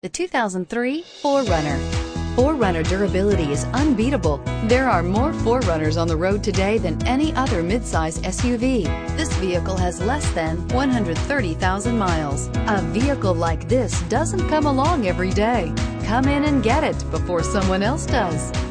The 2003 4Runner. 4Runner durability is unbeatable. There are more 4Runners on the road today than any other midsize SUV. This vehicle has less than 130,000 miles. A vehicle like this doesn't come along every day. Come in and get it before someone else does.